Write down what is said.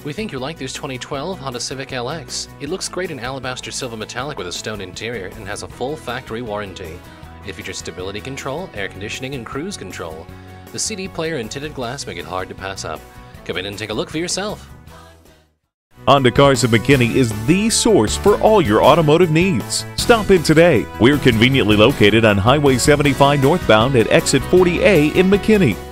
We think you'll like this 2012 Honda Civic LX. It looks great in alabaster silver metallic with a stone interior and has a full factory warranty. It features stability control, air conditioning, and cruise control. The CD player and tinted glass make it hard to pass up. Come in and take a look for yourself. Honda Cars of McKinney is the source for all your automotive needs. Stop in today. We're conveniently located on Highway 75 northbound at exit 40A in McKinney.